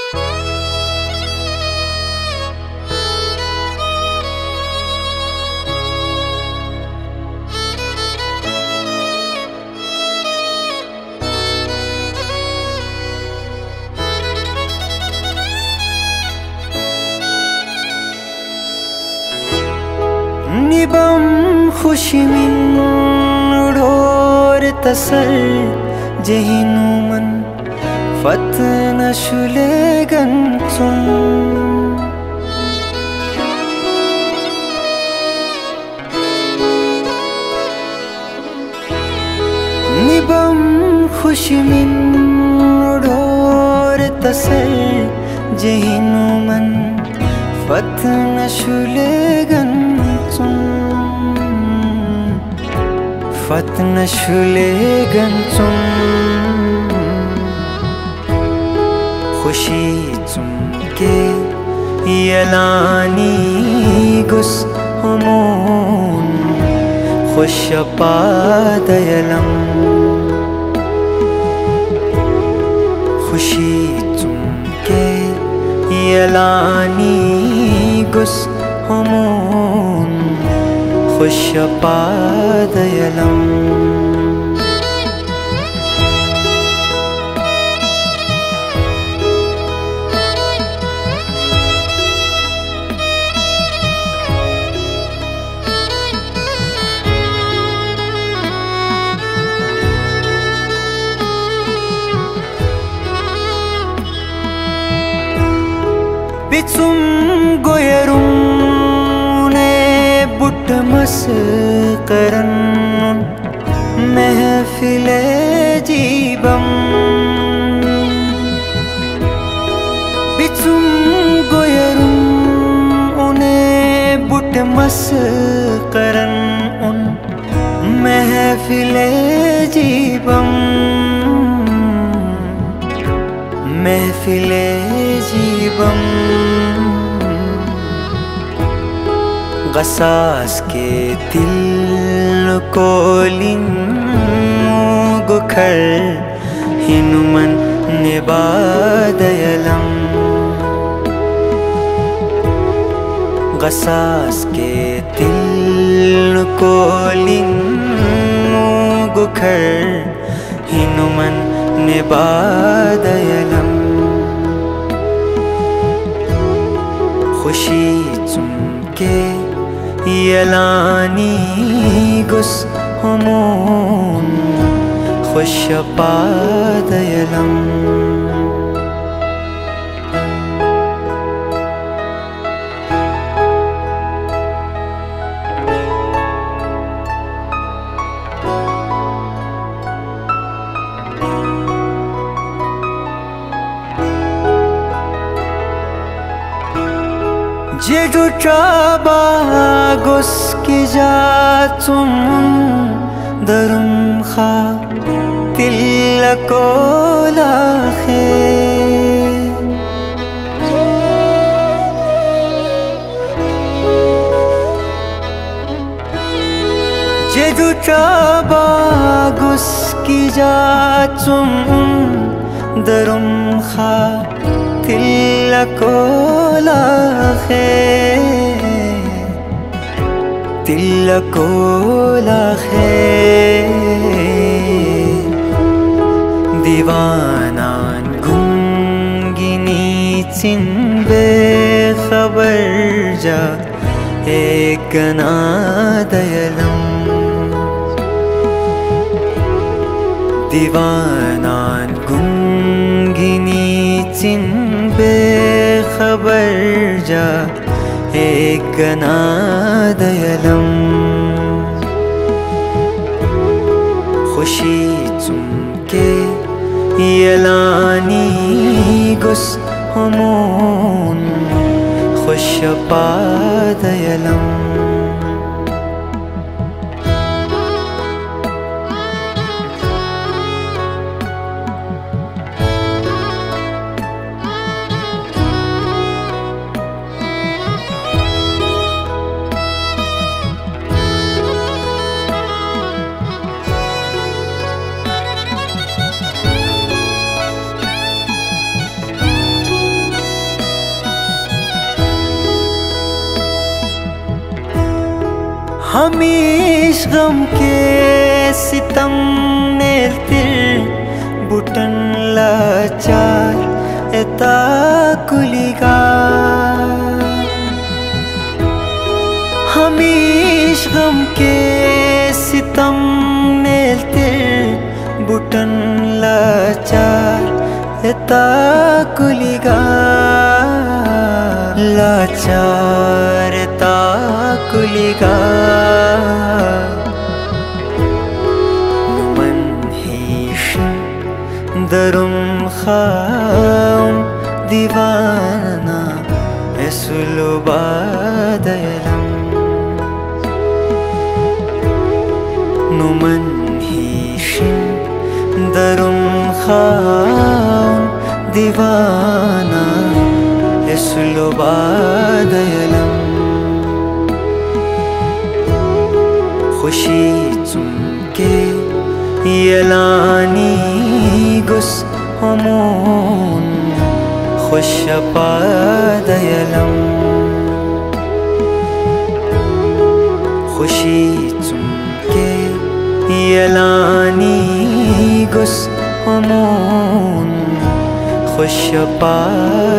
निबम खुशिमिन उड़ोर तसर जहिनुमन फतन शुलेगन सुन निबम खुशिमिन उड़ोर तसर जहिनुमन फतन शुलेगन फतन शुलेगन खुशी चुमके यलानी गुस हमून खुश पादयलम खुशी चुमके यलानी गुस हमून खुश पादयलम बिचुम गोयरुम बुटमस करन महफिले जीबम बिचुम गोयरुम उन्हें बुटमस करन उन महफिले जीबम महफिले जीबम गसास के दिल को लिंगुखर हिनुमन निबादयलम गसास के दिल को लिंगुखर हिनुमन निबादयलम खुशी चुमके यलानी गुस हमून खुश पादयलम जेडु चाबा गुस की जातुम दरुम खा तिल्को लाखे जेडु चाबा गुस की जातुम दरुम खा तिल्को लाखे तिल्को लाखे दीवानान गुंगिनी चिन बेखबर जा एक गनादयलम दीवानान गुंगिनी चिन बेखबर जा एक गनादयलम खुशी चुमके यलानी गुस हमून खुश पादयलम हमीश गम के सितम नेल्तिर बुटन लाचार एता कुलिगा हमीश गम के सितम नेल्तिर बुटन लाचार एता कुलिगा लाचार एता कुलिगा नुमन हीशन दरुम खाम दीवाना एसुलुबा दयलम नुमन हीशन दरुम खाम दीवाना एसुलुबा दयलम खुशी चुमके यलानी गुस हमून खुशपा दयलम खुशी चुमके यलानी गुस हमून खुशपा